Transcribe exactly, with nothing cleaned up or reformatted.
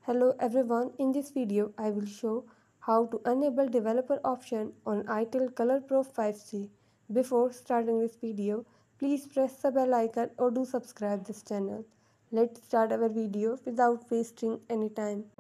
Hello everyone, in this video I will show how to enable developer option on ITIL ColorPro five C. Before starting this video, please press the bell icon or do subscribe this channel. Let's start our video without wasting any time.